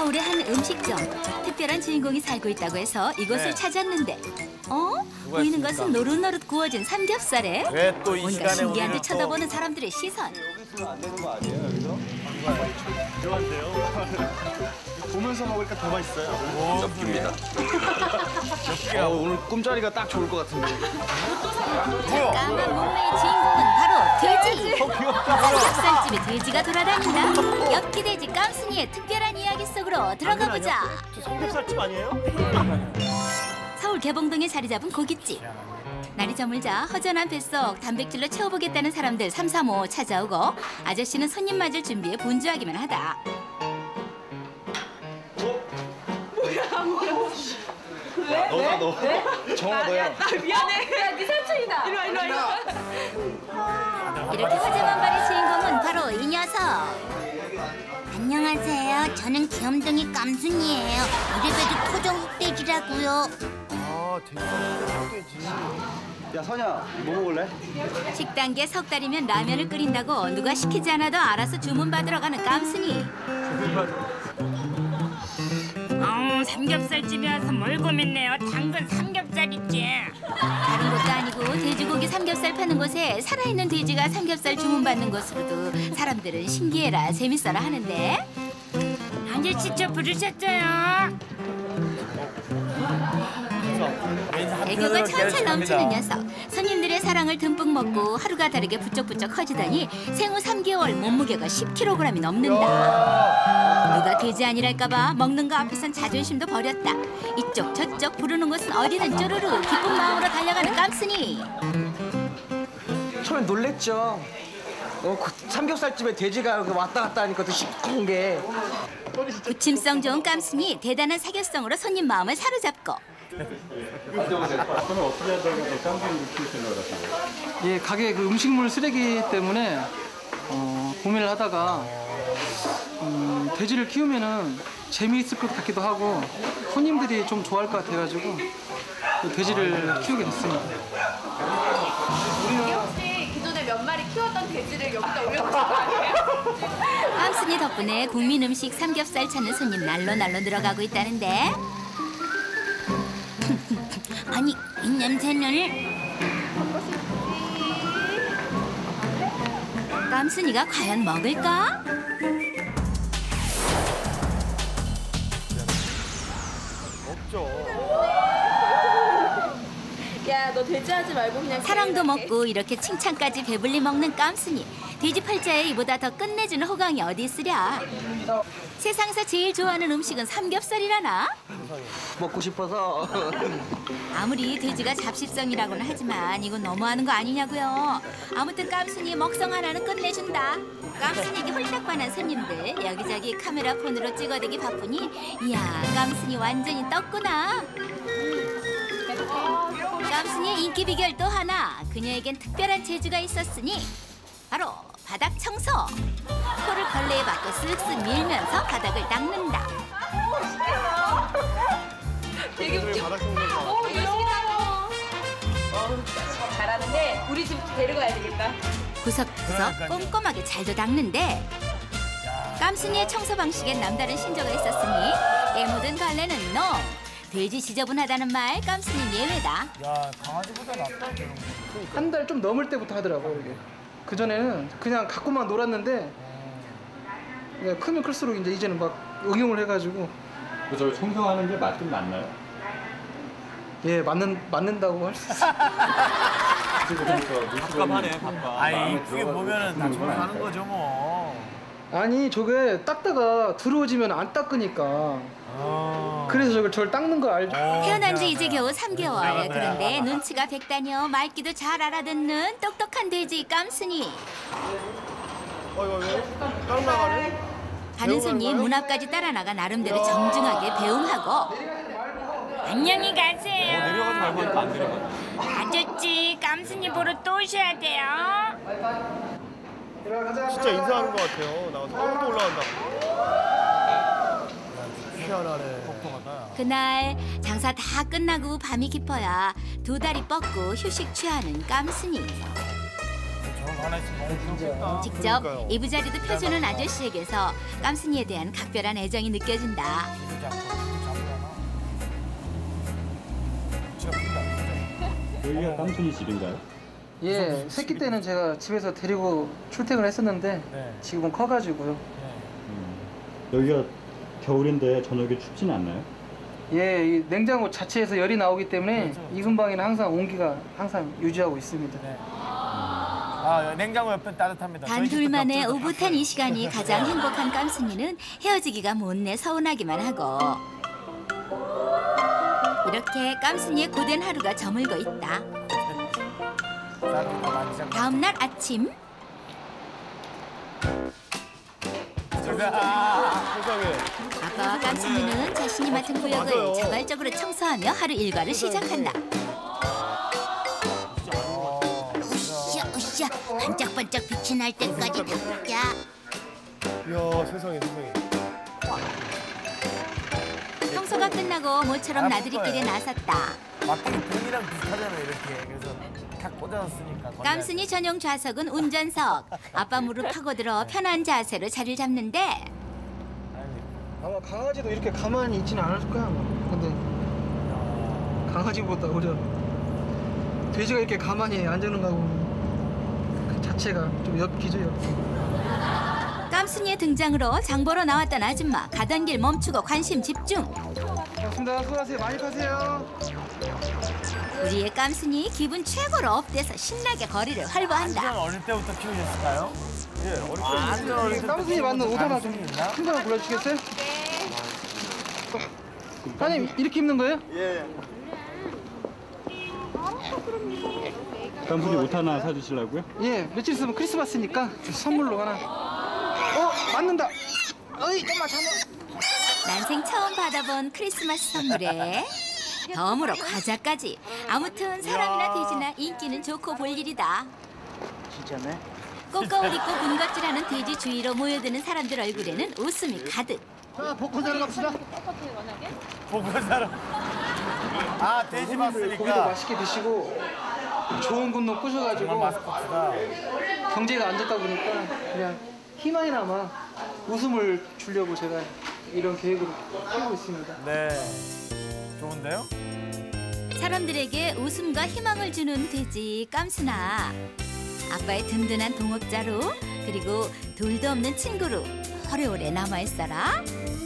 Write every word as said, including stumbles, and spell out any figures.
서울의 한 음식점. 특별한 주인공이 살고 있다고 해서 이곳을 네. 찾았는데 어? 보이는 있습니까? 것은 노릇노릇 구워진 삼겹살에 왜 또 이 뭔가 시간에 신기한 듯 오늘은 쳐다보는 사람들의 시선. 안 되는 거 아니에요, 여기서? 들어간대요. 보면서 먹으니까 더 맛있어요. 엽기입니다. 어, 오늘 꿈자리가 딱 좋을 것 같은데. 까만 몸매의 주인공은 바로 돼지. 삼겹살집에 돼지가 돌아다닌다. 엽기 돼지 깜순이의 특별한 이야기 속으로 들어가 보자. 저 삼겹살집 아니에요? 서울 개봉동에 자리 잡은 고깃집. 날이 저물자 허전한 뱃속 단백질로 채워보겠다는 사람들 삼삼오오 찾아오고 아저씨는 손님 맞을 준비에 분주하기만 하다. 너가 너. 정아 너야. 미안해. 야, 네 삼촌이다. 이리 와, 이리 와, 이리 와. 이렇게 화제만발의 주인공은 바로 이 녀석. 안녕하세요. 저는 귀염둥이 깜순이에요. 이래봬도 토종 흑돼지라고요. 아, 되게 흑돼지. 야, 선야, 뭐 먹을래? 식단계 석 달이면 라면을 끓인다고 누가 시키지 않아도 알아서 주문받으러 가는 깜순이. 어, 삼겹살집에 와서 뭘 고민해요? 당근 삼겹살이지. 다른 것도 아니고 돼지고기 삼겹살 파는 곳에 살아있는 돼지가 삼겹살 주문받는 곳으로도 사람들은 신기해라 재밌어라 하는데 아저씨 저 부르셨어요? 애교가 철철 넘치는 녀석. 손님들의 사랑을 듬뿍 먹고 하루가 다르게 부쩍부쩍 커지더니 생후 삼 개월 몸무게가 십 킬로그램이 넘는다. 누가 돼지 아니랄까봐 먹는 거 앞에선 자존심도 버렸다. 이쪽 저쪽 부르는 곳은 어디든 쪼르르 기쁜 마음으로 달려가는 깜순이. 처음엔 놀랬죠. 어, 그 삼겹살집에 돼지가 왔다 갔다 하니까 더 시큰 게. 부침성 좋은 깜순이 대단한 사교성으로 손님 마음을 사로잡고. 예, 가게 그 음식물 쓰레기 때문에 어, 고민을 하다가 음, 돼지를 키우면은 재미있을 것 같기도 하고 손님들이 좀 좋아할 것 같아가지고 그 돼지를 키우게 됐습니다. 이게 혹시 기존에 몇 마리 키웠던 돼지를 여기다 올려놓으신 거 아니에요? 깜순이 덕분에 국민 음식 삼겹살 찾는 손님 날로 날로 늘어가고 있다는데. 아니, 이 냄새는 깜순이가 과연 먹을까? 야, 너 돼지 하지 말고 그냥 사랑도 먹고 이렇게 칭찬까지 배불리 먹는 깜순이. 돼지 팔자에 이보다 더 끝내주는 호강이 어디 있으랴. 세상에서 제일 좋아하는 음식은 삼겹살이라나? 먹고 싶어서. 아무리 돼지가 잡식성이라고는 하지만 이건 너무하는 거 아니냐고요. 아무튼 깜순이 먹성 하나는 끝내준다. 깜순이에게 홀딱 반한 손님들 여기저기 카메라 폰으로 찍어대기 바쁘니 이야 깜순이 완전히 떴구나. 깜순이의 인기 비결 또 하나. 그녀에겐 특별한 재주가 있었으니 바로 바닥 청소. 코를 걸레에 박고 쓱쓱 밀면서 바닥을 닦는다. 되게 웃겨. 오, 열심히 닦어. 어, 잘하는데 우리 집 데려가야 되겠다. 구석구석 꼼꼼하게 잘도 닦는데 깜순이의 청소 방식엔 남다른 신조가 있었으니 때 묻은 걸레는 노. 돼지 지저분하다는 말 깜순이 예외다. 야, 강아지보다 낫다. 한 달 좀 넘을 때부터 하더라고요, 이게. 그전에는 그냥 갖고만 놀았는데 그냥 크면 클수록 이제 이제는 막 응용을 해가지고. 저 청소하는 게 맞긴 맞나요? 예, 맞는, 맞는다고 할 수 있어요. 밥값하네, 밥값. 아이, 그게 보면은 다 청소하는 거죠, 뭐. 아니, 저게 닦다가 들어오지면 안 닦으니까. 아. 그래서 저걸 저를 닦는 거 알죠? 태어난 지 이제 겨우 삼 개월. 그런데 눈치가 백단이요. 말귀도 잘 알아듣는 똑똑한 돼지 깜순이. 어이구, 어이구. 따로 나가네? 가는 손님 문 앞까지 따라 나가 나름대로 정중하게 배웅하고. 안녕히 가세요. 어, 내려가지 말고 하니까 안 내려가. 아저씨 깜순이 보러 또 오셔야 돼요. 진짜 인사하는 것 같아요. 나가서 또 올라간다. 희한하네. 똑똑하다. 그날 장사 다 끝나고 밤이 깊어야 두 다리 뻗고 휴식 취하는 깜순이. 저런 하나 있으면 너무 좋겠다. 직접 이부자리도 펴주는 아저씨에게서 깜순이에 대한 각별한 애정이 느껴진다. 여기가 깜순이 집인가요? 예, 새끼 때는 제가 집에서 데리고 출퇴근을 했었는데 네. 지금은 커가지고요. 음. 여기가 겨울인데 저녁에 춥진 않나요? 예, 이 냉장고 자체에서 열이 나오기 때문에 이 근방에는 항상 온기가 항상 유지하고 있습니다. 네. 아, 냉장고 옆엔 따뜻합니다. 단 둘만의 오붓한 이 시간이 가장 행복한 깜순이는 헤어지기가 못내 서운하기만 하고 이렇게 깜순이의 고된 하루가 저물고 있다. 다음 날 아침 아빠와 깜순이는 자신이 맡은 구역을 자발적으로 청소하며 하루 일과를 시작한다. 으쌰 으쌰 반짝반짝 빛이 날 때까지 닦자. 이야 세상에 세상에. 청소가 끝나고 모처럼 나들이길에 나섰다. 막대기 펜이랑 비슷하잖아요, 이렇게. 그래서 탁 꽂아놨으니까. 깜순이 전용 좌석은 운전석. 아빠 무릎 파고들어 편한 자세로 자리를 잡는데 아마 강아지도 이렇게 가만히 있지는 않을 거야 아마. 근데 강아지보다 오히려 돼지가 이렇게 가만히 앉아있는 거하고 그 자체가 좀 엽기죠 엽기. 깜순이의 등장으로 장 보러 나왔던 아줌마 가던 길 멈추고 관심 집중. 고맙습니다. 수고하세요. 많이 파세요. 우리의 깜순이 기분 최고로 업돼서 신나게 거리를 완전 활보한다. 어릴 때부터 키우셨을까요? 예, 어릴 때 완전 어릴 때부터 깜순이 맞는 옷 하나 좀 있나? 큰 거 골라주시겠어요? 따님 이렇게 입는 거예요? 예. 깜순이 옷 하나 사주시려고요? 예, 며칠 있으면 크리스마스니까 선물로 하나. 어, 맞는다. 어이, 잠깐만, 잠깐만. 난생 처음 받아본 크리스마스 선물에 덤으로 과자까지. 아무튼 사람이나 돼지나 인기는 좋고 볼 일이다. 진짜네. 꽃가을 입고 군것질하는 돼지 주위로 모여드는 사람들 얼굴에는 웃음이 가득. 자, 복권 사러 갑시다. 보고 살아. 아, 돼지 고기도 봤으니까. 맛있게 드시고 좋은 분노 정말 꼬셔가지고 마스코트다. 경제가 안 좋다 보니까 그냥 희망이나마 웃음을 주려고 제가 이런 계획으로 키우고 있습니다. 네. 좋은데요? 사람들에게 웃음과 희망을 주는 돼지 깜순아. 아빠의 든든한 동업자로 그리고 둘도 없는 친구로 오래오래 남아있어라.